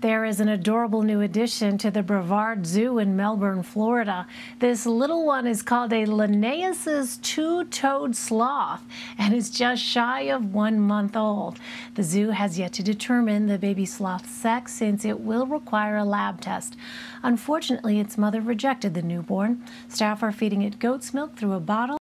There is an adorable new addition to the Brevard Zoo in Melbourne, Florida. This little one is called a Linnaeus's two-toed sloth and is just shy of 1 month old. The zoo has yet to determine the baby sloth's sex since it will require a lab test. Unfortunately, its mother rejected the newborn. Staff are feeding it goat's milk through a bottle